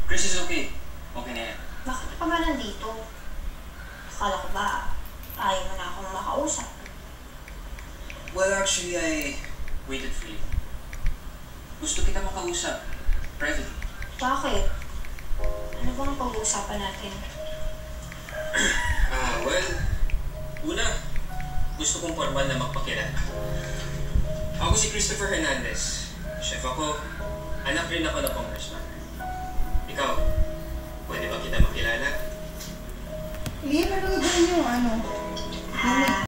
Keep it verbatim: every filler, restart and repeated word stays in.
Chris is okay. Okay na yan. Bakit ka ba nandito? Akala ko ba ayaw mo na akong makausap? Well, actually, I waited for you. Gusto kita makausap. Privately. Bakit? Ano bang pag-uusapan natin? Ah, well, una, gusto kong formal na magpakilala. Ako si Christopher Hernandez. Chef ako, anak rin ako ng congressman. Ikaw, pwede ba kita makilala? Liam, ano ba yung ano? Ah,